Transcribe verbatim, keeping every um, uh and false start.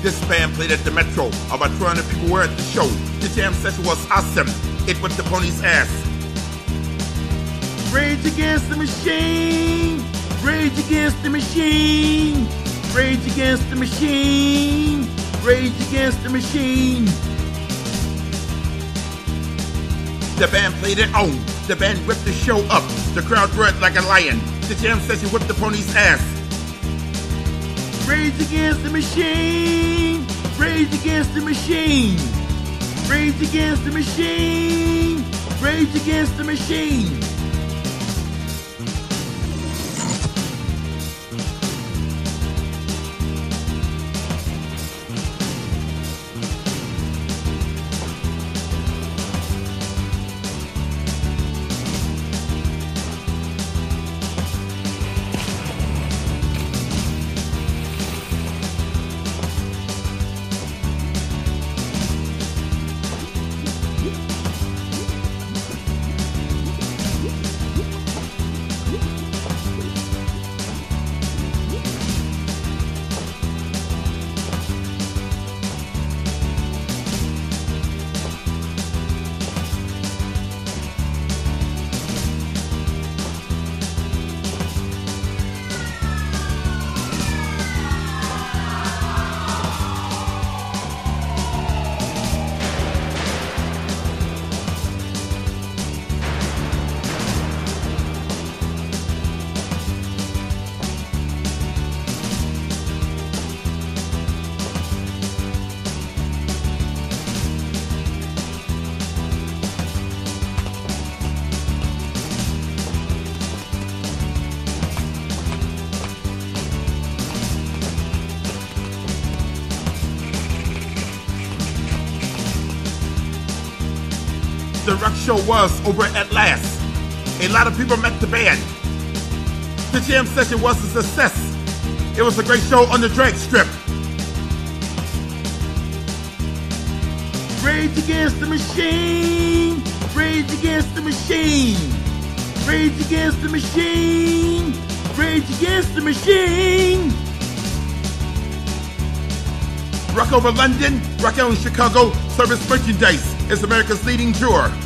This band played at the Metro. About two hundred people were at the show. The jam session was awesome. It whipped the pony's ass. Rage Against the Machine. Rage Against the Machine. Rage Against the Machine. Rage Against the Machine. The band played it on. The band whipped the show up. The crowd roared like a lion. The jam session whipped the pony's ass. Rage Against the Machine. Rage Against the Machine. Rage Against the Machine. Rage Against the Machine. The rock show was over at last. A lot of people met the band. The jam session was a success. It was a great show on the drag strip. Rage Against the Machine. Rage Against the Machine. Rage Against the Machine. Rage Against the Machine. Rock over London, rock out in Chicago, service merchandise is America's leading drawer.